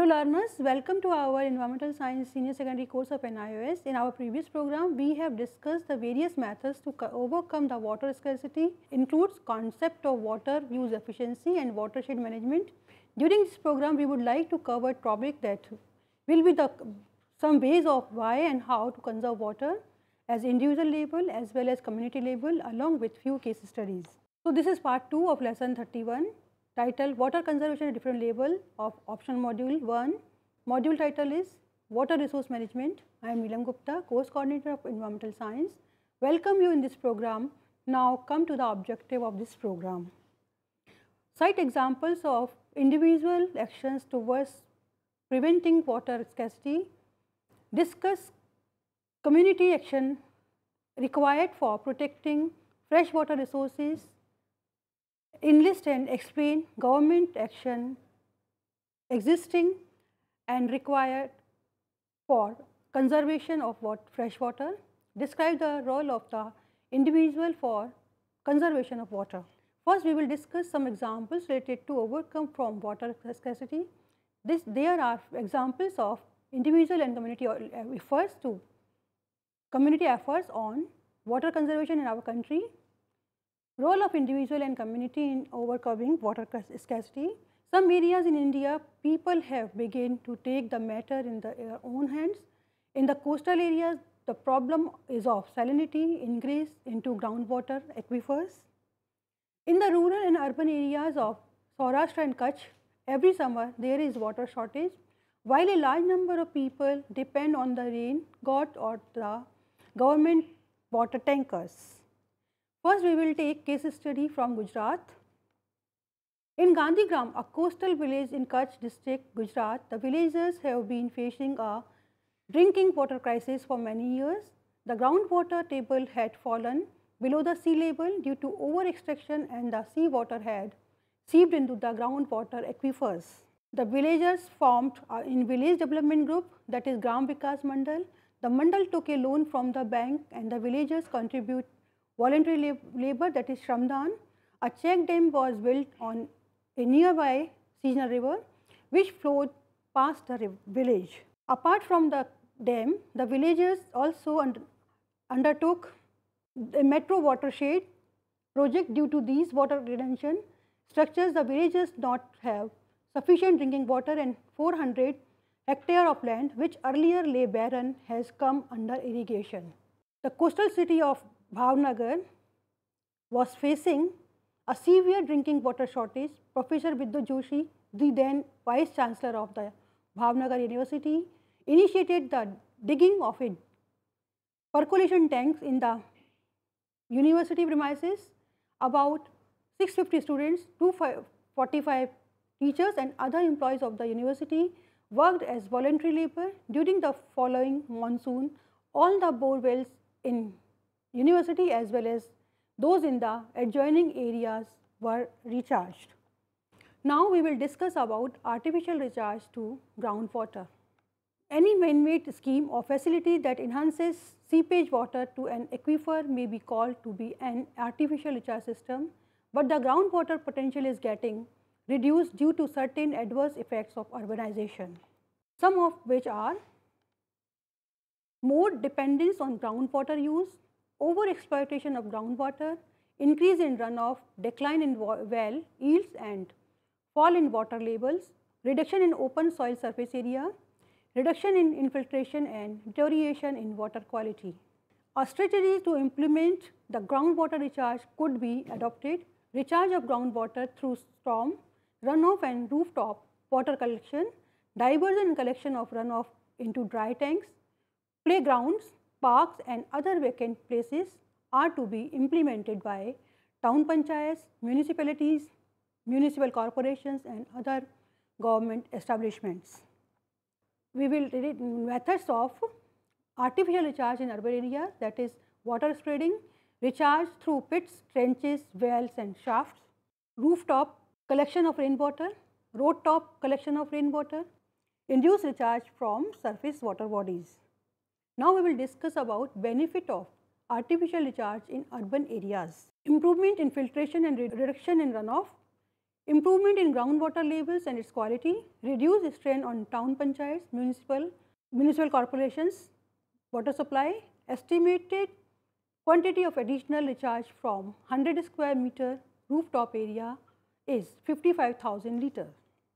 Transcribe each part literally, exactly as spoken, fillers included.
learners, welcome to our Environmental Science Senior Secondary course of N I O S. In our previous program, we have discussed the various methods to overcome the water scarcity, includes concept of water use efficiency and watershed management. During this program, we would like to cover topic that will be the some ways of why and how to conserve water as individual level as well as community level along with few case studies. So, this is part two of lesson thirty-one. Title Water Conservation at Different Level of Option Module one. Module title is Water Resource Management. I am Neelam Gupta, Course Coordinator of Environmental Science. Welcome you in this program. Now come to the objective of this program. Cite examples of individual actions towards preventing water scarcity. Discuss community action required for protecting freshwater resources. Enlist and explain government action existing and required for conservation of what fresh water. Describe the role of the individual for conservation of water. First, we will discuss some examples related to overcome from water scarcity. This there are examples of individual and community efforts to community efforts on water conservation in our country. Role of individual and community in overcoming water scarcity. Some areas in India, people have begun to take the matter in their own hands. In the coastal areas, the problem is of salinity ingress into groundwater aquifers. In the rural and urban areas of Saurashtra and Kutch, every summer there is water shortage, while a large number of people depend on the rain god or the government water tankers. First, we will take case study from Gujarat. In Gandhigram, a coastal village in Kutch district, Gujarat, the villagers have been facing a drinking water crisis for many years. The groundwater table had fallen below the sea level due to over extraction and the sea water had seeped into the groundwater aquifers. The villagers formed in village development group, that is Gram Vikas Mandal. The Mandal took a loan from the bank and the villagers contribute voluntary lab labor, that is Shramdan. A check dam was built on a nearby seasonal river which flowed past the village. Apart from the dam, the villagers also under, undertook a metro watershed project. Due to these water retention structures, the villagers not have sufficient drinking water and four hundred hectare of land which earlier lay barren has come under irrigation. The coastal city of Bhavnagar was facing a severe drinking water shortage. Professor Vidyut Joshi, the then Vice Chancellor of the Bhavnagar University, initiated the digging of a percolation tanks in the university premises. About six hundred fifty students, two hundred forty-five teachers and other employees of the university worked as voluntary labor. During the following monsoon, all the bore wells in university as well as those in the adjoining areas were recharged. Now, we will discuss about artificial recharge to groundwater. Any man-made scheme or facility that enhances seepage water to an aquifer may be called to be an artificial recharge system, but the groundwater potential is getting reduced due to certain adverse effects of urbanization, some of which are more dependence on groundwater use, over exploitation of groundwater, increase in runoff, decline in well yields and fall in water levels, reduction in open soil surface area, reduction in infiltration and deterioration in water quality. A strategy to implement the groundwater recharge could be adopted. Recharge of groundwater through storm, runoff and rooftop water collection, diversion and collection of runoff into dry tanks, playgrounds, parks and other vacant places are to be implemented by town panchayats, municipalities, municipal corporations and other government establishments. We will read methods of artificial recharge in urban areas, that is water spreading, recharge through pits, trenches, wells and shafts, rooftop collection of rainwater, road top collection of rainwater, induced recharge from surface water bodies. Now, we will discuss about benefit of artificial recharge in urban areas. Improvement in filtration and reduction in runoff, improvement in groundwater levels and its quality, reduce strain on town panchayats, municipal, municipal corporations, water supply, estimated quantity of additional recharge from one hundred square meter rooftop area is fifty-five thousand litres.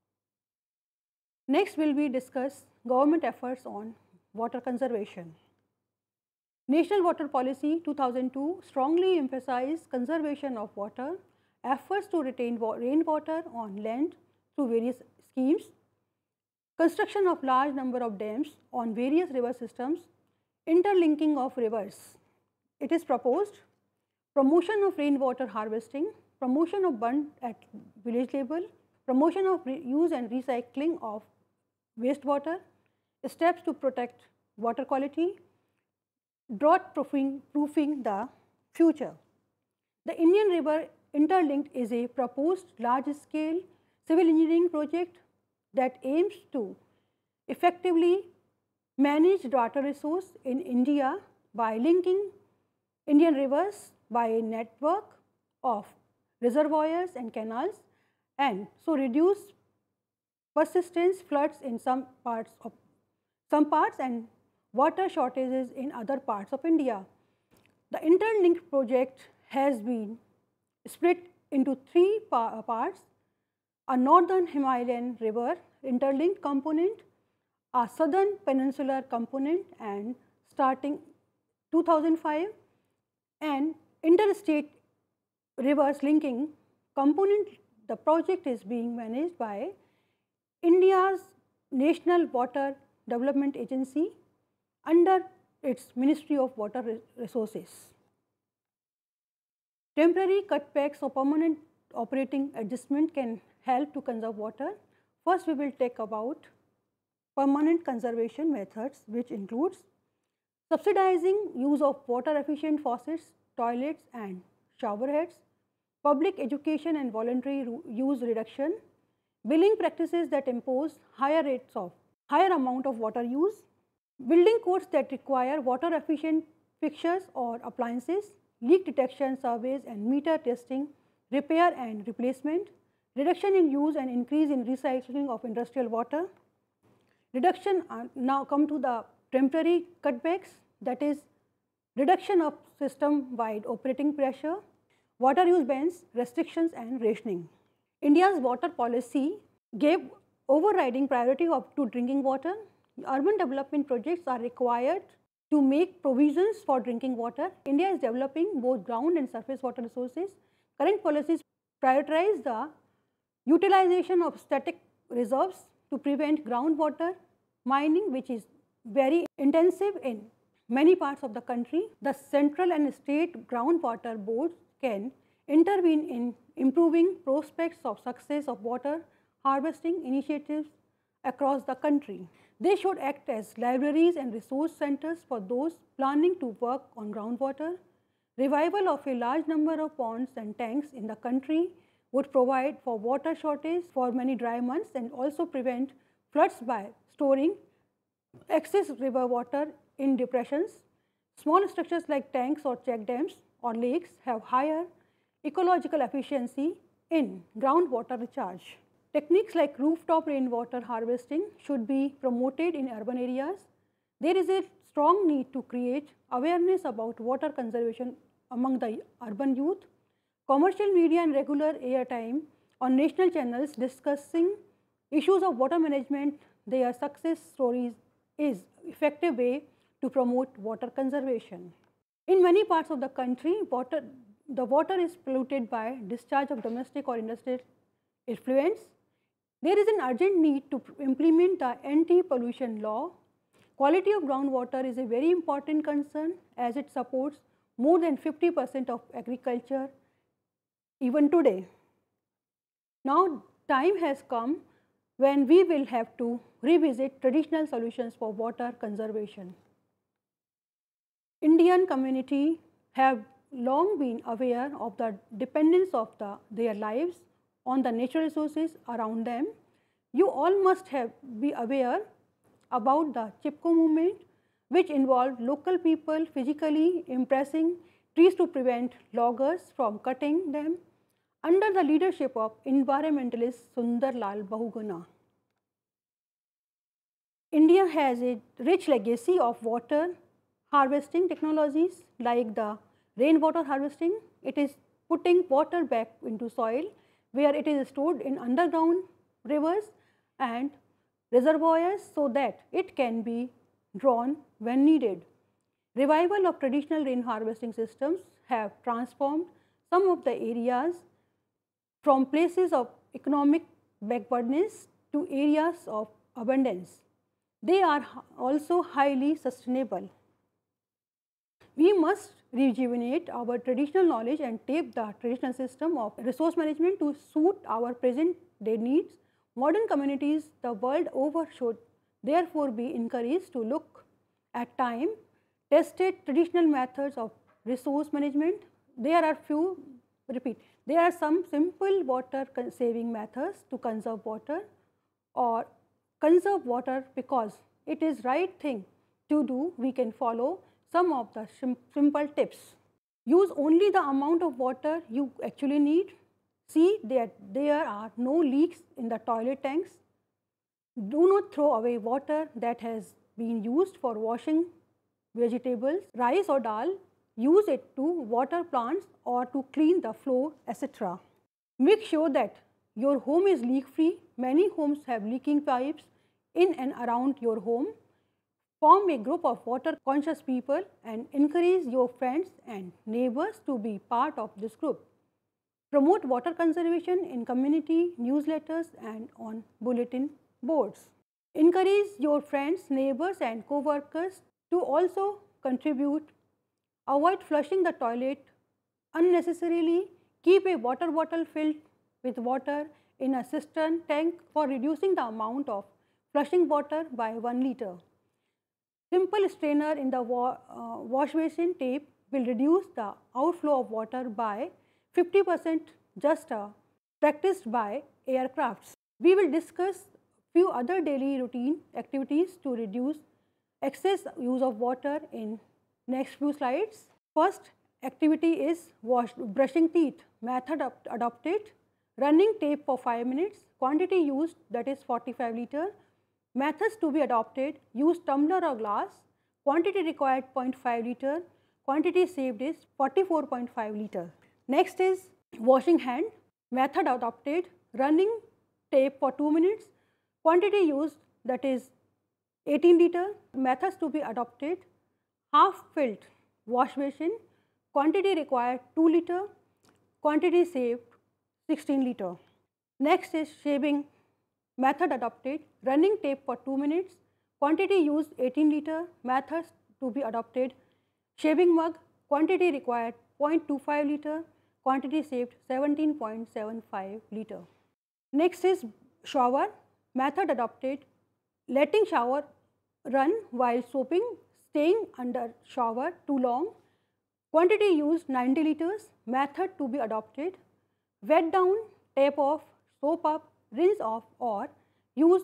Next will be discuss government efforts on water conservation. National Water Policy two thousand two strongly emphasized conservation of water, efforts to retain rainwater on land through various schemes, construction of large number of dams on various river systems, interlinking of rivers. It is proposed promotion of rainwater harvesting, promotion of burn at village level, promotion of use and recycling of wastewater, steps to protect water quality, drought proofing, proofing the future. The Indian River Interlinked is a proposed large-scale civil engineering project that aims to effectively manage water resource in India by linking Indian rivers by a network of reservoirs and canals, and so reduce persistence floods in some parts of some parts and water shortages in other parts of India. The Interlinked project has been split into three pa parts: a northern Himalayan river interlinked component, a southern peninsular component, and starting two thousand five, and interstate rivers linking component. The project is being managed by India's National Water Development Agency under its Ministry of Water Resources. Temporary cutbacks or permanent operating adjustment can help to conserve water. First, we will take about permanent conservation methods, which includes subsidizing use of water efficient faucets, toilets and shower heads, public education and voluntary use reduction, billing practices that impose higher rates of higher amount of water use, building codes that require water efficient fixtures or appliances, leak detection surveys and meter testing, repair and replacement, reduction in use and increase in recycling of industrial water. Reduction, uh, now come to the temporary cutbacks, that is reduction of system wide operating pressure, water use bans, restrictions and rationing. India's water policy gave overriding priority of, to drinking water. Urban development projects are required to make provisions for drinking water. India is developing both ground and surface water resources. Current policies prioritize the utilization of static reserves to prevent groundwater mining, which is very intensive in many parts of the country. The central and state groundwater boards can intervene in improving prospects of success of water harvesting initiatives across the country. They should act as libraries and resource centers for those planning to work on groundwater. Revival of a large number of ponds and tanks in the country would provide for water shortage for many dry months and also prevent floods by storing excess river water in depressions. Small structures like tanks or check dams or lakes have higher ecological efficiency in groundwater recharge. Techniques like rooftop rainwater harvesting should be promoted in urban areas. There is a strong need to create awareness about water conservation among the urban youth. Commercial media and regular airtime on national channels discussing issues of water management, their success stories, is effective way to promote water conservation. In many parts of the country, water, the water is polluted by discharge of domestic or industrial effluents. There is an urgent need to implement the anti-pollution law. Quality of groundwater is a very important concern as it supports more than fifty percent of agriculture even today. Now, time has come when we will have to revisit traditional solutions for water conservation. Indian community have long been aware of the dependence of the, their lives on the natural resources around them. You all must have be aware about the Chipko movement, which involved local people physically impressing trees to prevent loggers from cutting them. under the leadership of environmentalist Sundar Lal Bahuguna. India has a rich legacy of water harvesting technologies like the rainwater harvesting. It is putting water back into soil where it is stored in underground rivers and reservoirs so that it can be drawn when needed. Revival of traditional rain harvesting systems have transformed some of the areas from places of economic backwardness to areas of abundance. They are also highly sustainable. We must rejuvenate our traditional knowledge and tape the traditional system of resource management to suit our present day needs. Modern communities the world over should therefore be encouraged to look at time tested traditional methods of resource management. There are few, repeat, there are some simple water saving methods to conserve water or conserve water because it is right thing to do. We can follow some of the simple tips. Use only the amount of water you actually need. See that there are no leaks in the toilet tanks. Do not throw away water that has been used for washing vegetables, rice or dal. Use it to water plants or to clean the floor, et cetera. Make sure that your home is leak free. Many homes have leaking pipes in and around your home. Form a group of water conscious people and encourage your friends and neighbors to be part of this group. Promote water conservation in community newsletters and on bulletin boards. Encourage your friends, neighbors and co-workers to also contribute. Avoid flushing the toilet unnecessarily. Keep a water bottle filled with water in a cistern tank for reducing the amount of flushing water by one liter. Simple strainer in the wa uh, wash basin tape will reduce the outflow of water by fifty percent, just uh, practiced by aircrafts. We will discuss few other daily routine activities to reduce excess use of water in next few slides. First activity is wash, brushing teeth. Method adopted, running tape for five minutes, quantity used that is forty-five liter. Methods to be adopted, use tumbler or glass, quantity required zero point five liter, quantity saved is forty-four point five liter. Next is washing hand. Method adopted, running tape for two minutes, quantity used that is eighteen liter. Methods to be adopted, half filled wash basin, quantity required two liter, quantity saved sixteen liter. Next is shaving. Method adopted, running tape for two minutes, quantity used eighteen liter. Methods to be adopted, shaving mug, quantity required zero point two five liter, quantity saved seventeen point seven five liter. Next is shower. Method adopted, letting shower run while soaping, staying under shower too long, quantity used ninety liters. Method to be adopted, wet down, tap off, soap up, rinse off or use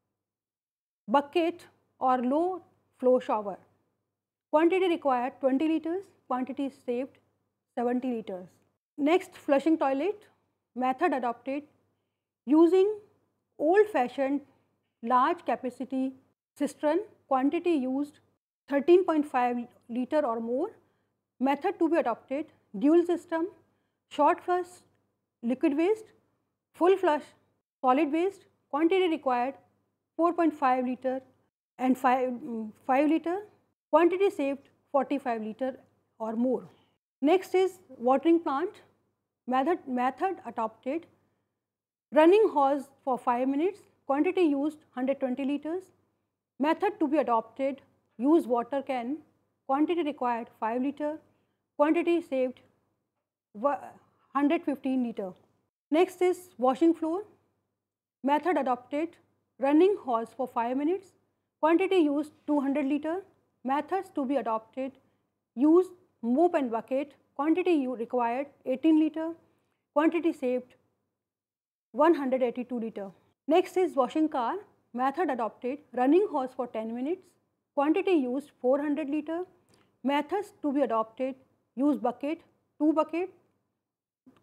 bucket or low flow shower. Quantity required twenty liters, quantity saved seventy liters. Next, flushing toilet. Method adopted, using old fashioned large capacity cistern, quantity used thirteen point five liter or more. Method to be adopted, dual system, short flush liquid waste, full flush solid waste, quantity required four point five liter and five, five liter, quantity saved forty-five liter or more. Next is watering plant. Method, method adopted, running hose for five minutes, quantity used one hundred twenty liters. Method to be adopted, use water can, quantity required five liter, quantity saved one hundred fifteen liter. Next is washing floor. Method adopted, running hose for five minutes, quantity used two hundred liter. Methods to be adopted, use mop and bucket, quantity required eighteen liter, quantity saved one hundred eighty-two liter. Next is washing car. Method adopted, running hose for ten minutes, quantity used four hundred liter. Methods to be adopted, use bucket, two bucket,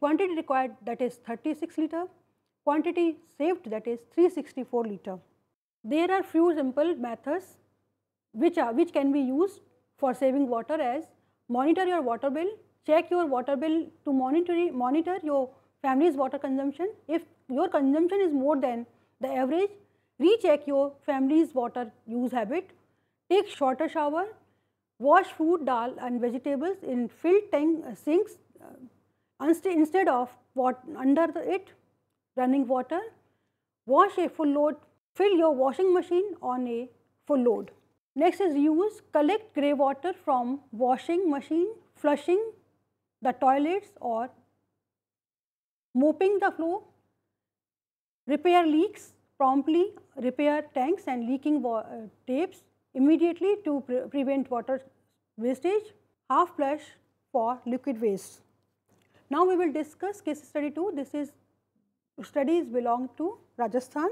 quantity required that is thirty-six liter, quantity saved that is three hundred sixty-four liter. There are few simple methods which are which can be used for saving water as monitor your water bill, check your water bill to monitor monitor your family's water consumption. If your consumption is more than the average, recheck your family's water use habit, take shorter shower, wash food, dal and vegetables in filled tank uh, sinks uh, instead of what under the it running water, wash a full load, fill your washing machine on a full load. Next is reuse, collect grey water from washing machine, flushing the toilets or mopping the floor, repair leaks, promptly repair tanks and leaking uh, tapes immediately to pre prevent water wastage, half flush for liquid waste. Now we will discuss case study two. This is studies belong to Rajasthan.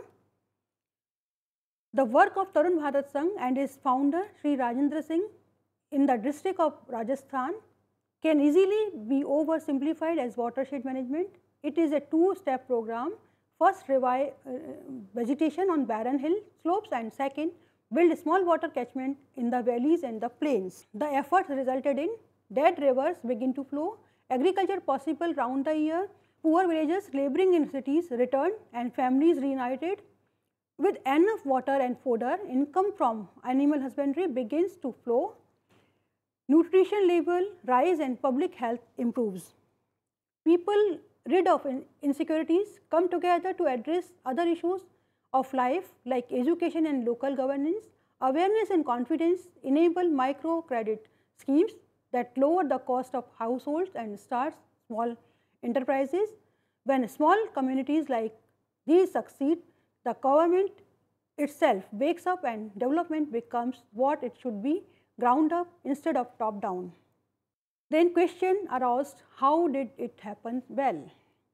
The work of Tarun Bharat Sangh and his founder Sri Rajendra Singh in the district of Rajasthan can easily be oversimplified as watershed management. It is a two-step program. First, revive uh, vegetation on barren hill slopes, and second, build small water catchment in the valleys and the plains. The efforts resulted in dead rivers begin to flow, agriculture possible round the year, poor villagers laboring in cities returned and families reunited. With enough water and fodder, income from animal husbandry begins to flow, nutrition level rise and public health improves. People rid of insecurities come together to address other issues of life like education and local governance. Awareness and confidence enable micro credit schemes that lower the cost of households and start small enterprises. When small communities like these succeed, the government itself wakes up and development becomes what it should be, ground up instead of top down. Then question aroused, how did it happen? Well,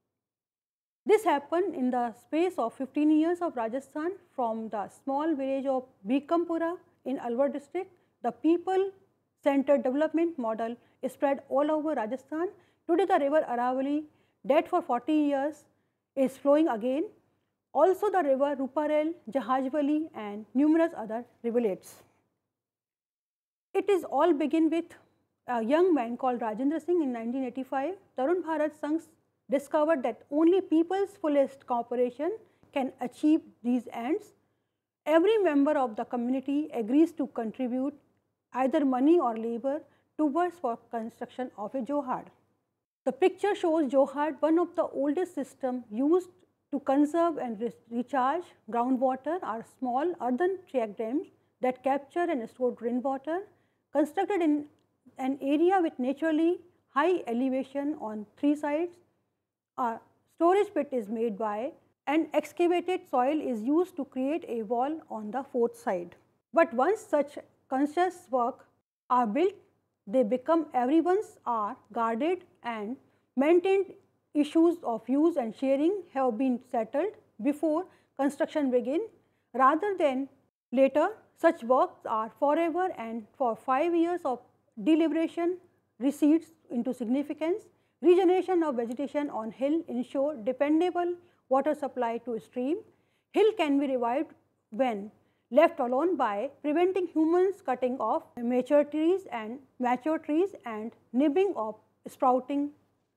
this happened in the space of fifteen years of Rajasthan. From the small village of Bikampura in Alwar district, the people centered development model spread all over Rajasthan. Today the river Aravali, dead for forty years, is flowing again. Also the river Ruparel, Jahajwali and numerous other rivulets. It is all begin with a young man called Rajendra Singh in nineteen eighty-five. Tarun Bharat Sangh discovered that only people's fullest cooperation can achieve these ends. Every member of the community agrees to contribute either money or labor towards for construction of a johad. The picture shows johad, one of the oldest systems used to conserve and re recharge groundwater, are small earthen check dams that capture and store rainwater, constructed in an area with naturally high elevation on three sides. A storage pit is made by and excavated soil is used to create a wall on the fourth side. But once such conscious work are built, they become everyone's, are guarded and maintained. Issues of use and sharing have been settled before construction begin. Rather than later, such works are forever, and for five years of deliberation recedes into significance. Regeneration of vegetation on hill ensure dependable water supply to stream. Hill can be revived when left alone by preventing humans cutting off mature trees and mature trees and nibbing of sprouting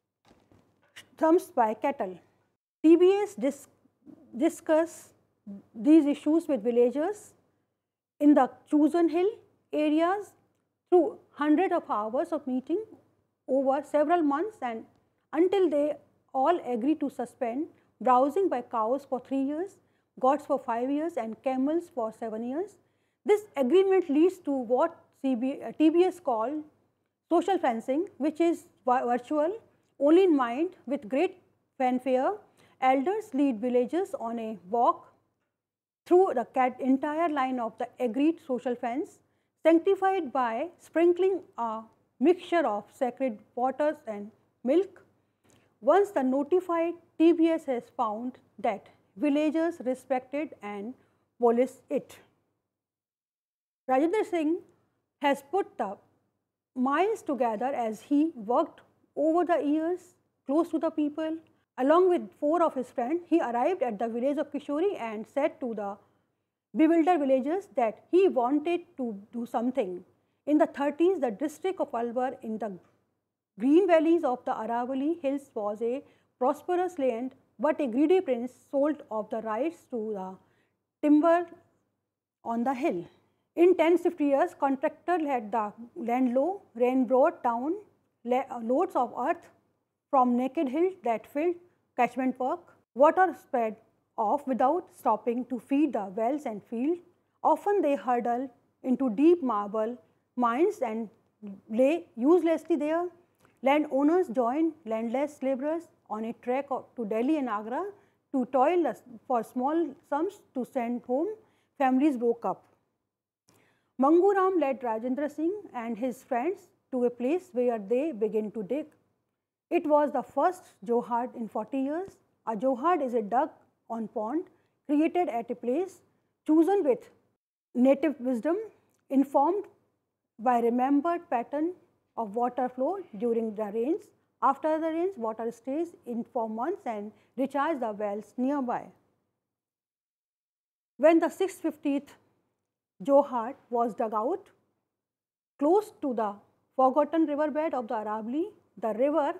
stumps by cattle. T B S dis discuss these issues with villagers in the chosen hill areas through hundreds of hours of meeting over several months, and until they all agree to suspend browsing by cows for three years, goats for five years and camels for seven years. This agreement leads to what C B, uh, T B S called social fencing, which is virtual, only in mind. With great fanfare, elders lead villagers on a walk through the entire line of the agreed social fence, sanctified by sprinkling a mixture of sacred waters and milk. Once the notified T B S has found that villagers respected and policed it. Rajendra Singh has put the minds together as he worked over the years close to the people. Along with four of his friends, he arrived at the village of Kishori and said to the bewildered villagers that he wanted to do something. In the thirties, the district of Alwar in the green valleys of the Aravalli hills was a prosperous land, but a greedy prince sold off the rights to the timber on the hill. In ten fifty years, contractor let the land low, rain brought down loads of earth from naked hills that filled catchment work. Water spread off without stopping to feed the wells and fields. Often they hurtled into deep marble mines and lay uselessly there. Landowners joined landless laborers on a trek to Delhi and Agra to toil for small sums to send home. Families broke up. Mangu Ram led Rajendra Singh and his friends to a place where they began to dig. It was the first johad in forty years. A johad is a dug on pond created at a place chosen with native wisdom, informed by remembered pattern of water flow during the rains. After the rains, water stays in for months and recharges the wells nearby. When the six hundred fiftieth johad was dug out close to the forgotten riverbed of the Aravalli, the river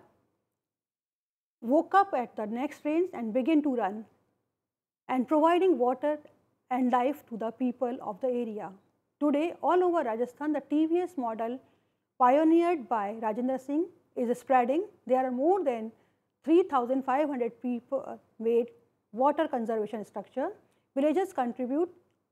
woke up at the next rains and began to run and providing water and life to the people of the area. Today, all over Rajasthan, the T V S model pioneered by Rajendra Singh is spreading. There are more than three thousand five hundred people made water conservation structure. Villages contribute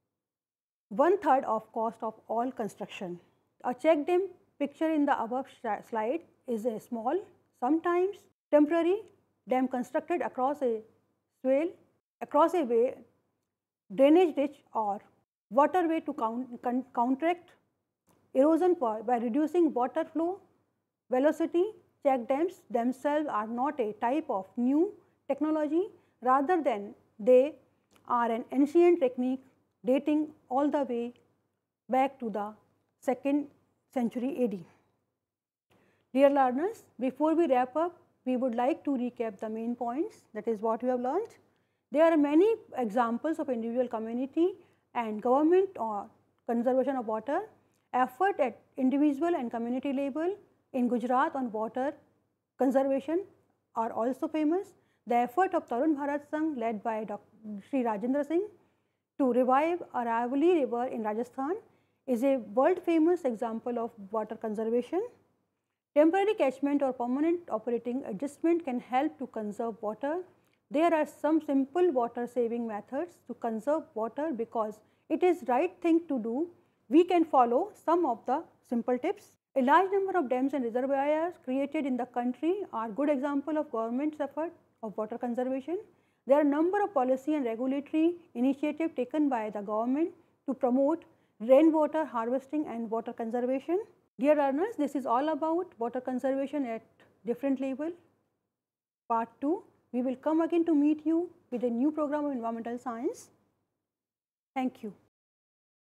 one third of cost of all construction. A check dam picture in the above slide is a small, sometimes temporary dam constructed across a swale, across a way, drainage ditch or waterway to counteract erosion by reducing water flow velocity. Check dams themselves are not a type of new technology, rather than they are an ancient technique dating all the way back to the second century A D. Dear learners, before we wrap up, we would like to recap the main points, that is what we have learned. There are many examples of individual, community and government or conservation of water. Effort at individual and community level in Gujarat on water conservation are also famous. The effort of Tarun Bharat Sangh led by Doctor Sri Rajendra Singh to revive Aravalli river in Rajasthan is a world famous example of water conservation. Temporary catchment or permanent operating adjustment can help to conserve water. There are some simple water saving methods to conserve water because it is right thing to do. We can follow some of the simple tips. A large number of dams and reservoirs created in the country are good example of government's effort of water conservation. There are a number of policy and regulatory initiatives taken by the government to promote rainwater harvesting and water conservation. Dear learners, this is all about water conservation at different level. Part two, we will come again to meet you with a new program of environmental science. Thank you.